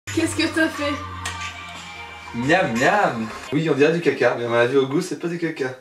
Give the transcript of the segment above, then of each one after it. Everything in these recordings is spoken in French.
Qu'est-ce que t'as fait? Miam miam. Oui, on dirait du caca, mais à mon avis au goût c'est pas du caca.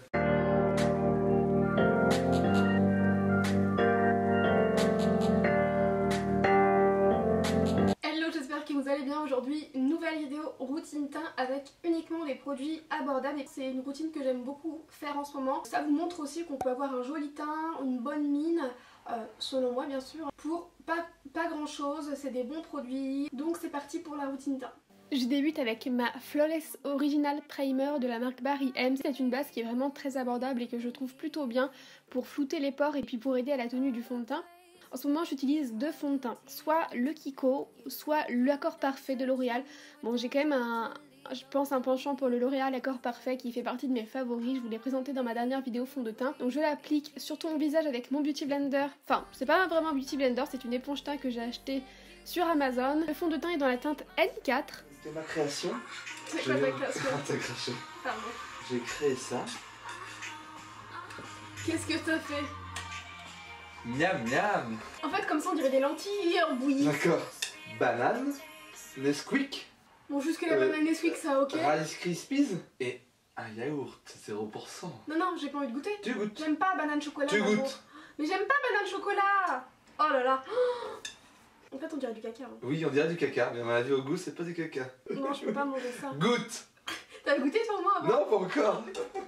Hello, j'espère que vous allez bien. Aujourd'hui, une nouvelle vidéo routine teint avec uniquement des produits abordables. C'est une routine que j'aime beaucoup faire en ce moment. Ça vous montre aussi qu'on peut avoir un joli teint, une bonne mine, selon moi bien sûr, pour pas grand chose. C'est des bons produits. Donc c'est parti pour la routine teint. Je débute avec ma Flawless Original Primer de la marque Barry M. C'est une base qui est vraiment très abordable et que je trouve plutôt bien pour flouter les pores et puis pour aider à la tenue du fond de teint. En ce moment j'utilise deux fonds de teint, soit le Kiko, soit l'Accord Parfait de L'Oréal. Bon, j'ai quand même je pense un penchant pour le L'Oréal Accord Parfait qui fait partie de mes favoris. Je vous l'ai présenté dans ma dernière vidéo fond de teint. Donc je l'applique sur tout mon visage avec mon Beauty Blender. Enfin, c'est pas vraiment un Beauty Blender, c'est une éponge teint que j'ai acheté sur Amazon. Le fond de teint est dans la teinte N4. C'était ma création. C'est quoi ta création? T'as craché. Pardon. J'ai créé ça. Qu'est-ce que t'as fait? Miam miam. En fait, comme ça on dirait des lentilles bouillies. D'accord. Banane, Nesquik, Bon, jusque la banane Nesquik, ça ok. Rice Krispies et un yaourt 0%. Non, non, j'ai pas envie de goûter. Tu goûtes. J'aime pas banane chocolat. Tu Maman. goûtes. Mais j'aime pas banane chocolat. Oh là là. En fait, on dirait du caca. Hein. Oui, on dirait du caca, mais à mon avis au goût c'est pas du caca. Non, je peux pas manger ça. Goûte. T'as goûté sur moi avant? Non, pas encore.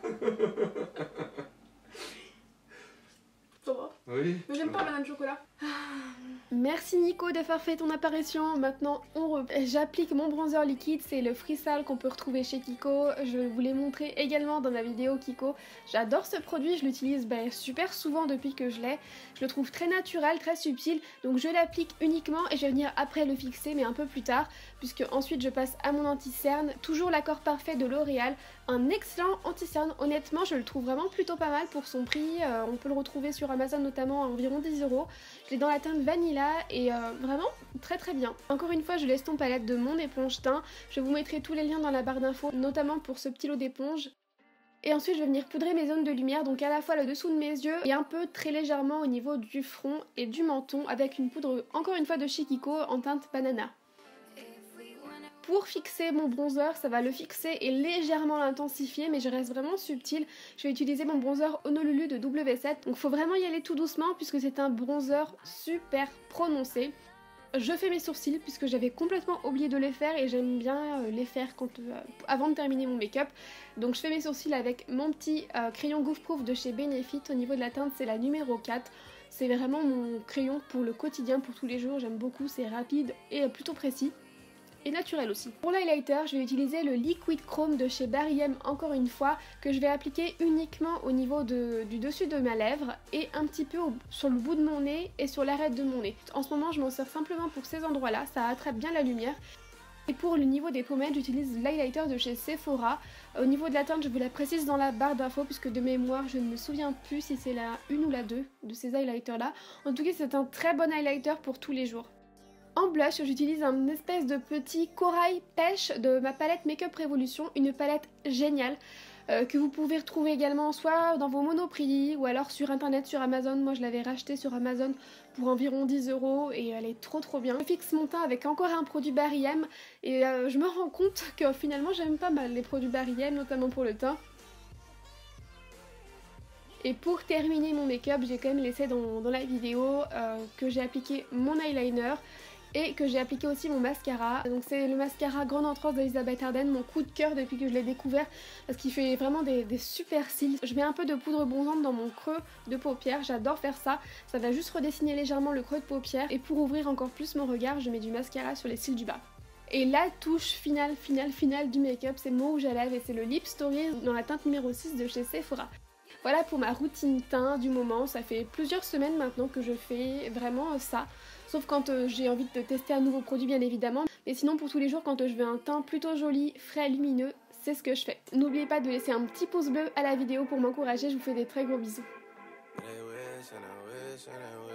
Ça va. Oui. Mais j'aime pas banane chocolat. Merci Nico d'avoir fait ton apparition. Maintenant j'applique mon bronzer liquide, c'est le Freestyle qu'on peut retrouver chez Kiko. Je vous l'ai montré également dans ma vidéo Kiko. J'adore ce produit, je l'utilise super souvent depuis que je l'ai. Je le trouve très naturel, très subtil, donc je l'applique uniquement et je vais venir après le fixer, mais un peu plus tard, puisque ensuite je passe à mon anti-cerne, toujours l'Accord Parfait de L'Oréal. Un excellent anti-cerne, honnêtement je le trouve vraiment plutôt pas mal pour son prix. On peut le retrouver sur Amazon notamment à environ 10 €. Je l'ai dans la teinte Vanilla et vraiment très très bien. Encore une fois, je laisse ton palette de mon éponge teint. Je vous mettrai tous les liens dans la barre d'infos, notamment pour ce petit lot d'éponge. Et ensuite, je vais venir poudrer mes zones de lumière, donc à la fois le dessous de mes yeux et un peu très légèrement au niveau du front et du menton avec une poudre, encore une fois de chez Kiko, en teinte banana. Pour fixer mon bronzer, ça va le fixer et légèrement l'intensifier, mais je reste vraiment subtile. Je vais utiliser mon bronzer Honolulu de W7, donc faut vraiment y aller tout doucement puisque c'est un bronzer super prononcé. Je fais mes sourcils puisque j'avais complètement oublié de les faire et j'aime bien les faire avant de terminer mon make-up. Donc je fais mes sourcils avec mon petit crayon Goof Proof de chez Benefit. Au niveau de la teinte, c'est la numéro 4. C'est vraiment mon crayon pour le quotidien, pour tous les jours. J'aime beaucoup, c'est rapide et plutôt précis. Et naturel aussi. Pour l'highlighter, je vais utiliser le Liquid Chrome de chez Barry M encore une fois, que je vais appliquer uniquement au niveau du dessus de ma lèvre et un petit peu sur le bout de mon nez et sur l'arête de mon nez. En ce moment, je m'en sers simplement pour ces endroits-là, ça attrape bien la lumière. Et pour le niveau des pommettes, j'utilise l'highlighter de chez Sephora. Au niveau de la teinte, je vous la précise dans la barre d'infos puisque de mémoire, je ne me souviens plus si c'est la 1 ou la 2 de ces highlighters-là. En tout cas, c'est un très bon highlighter pour tous les jours. En blush, j'utilise un espèce de petit corail pêche de ma palette Makeup Revolution, une palette géniale que vous pouvez retrouver également soit dans vos Monoprix ou alors sur internet, sur Amazon. Moi je l'avais racheté sur Amazon pour environ 10 € et elle est trop bien. Je fixe mon teint avec encore un produit Barry M et je me rends compte que finalement j'aime pas mal les produits Barry M, notamment pour le teint. Et pour terminer mon make-up, j'ai quand même laissé dans la vidéo que j'ai appliqué mon eyeliner et que j'ai appliqué aussi mon mascara. Donc c'est le mascara Grande Entrance d'Elisabeth Arden, mon coup de cœur depuis que je l'ai découvert parce qu'il fait vraiment des super cils. Je mets un peu de poudre bronzante dans mon creux de paupière, j'adore faire ça. Ça va juste redessiner légèrement le creux de paupière et pour ouvrir encore plus mon regard, je mets du mascara sur les cils du bas. Et la touche finale du make-up, c'est mon rouge à lèvres et c'est le Lip Story dans la teinte numéro 6 de chez Sephora. Voilà pour ma routine teint du moment, ça fait plusieurs semaines maintenant que je fais vraiment ça. Sauf quand j'ai envie de tester un nouveau produit bien évidemment. Mais sinon pour tous les jours quand je veux un teint plutôt joli, frais, lumineux, c'est ce que je fais. N'oubliez pas de laisser un petit pouce bleu à la vidéo pour m'encourager, je vous fais des très gros bisous.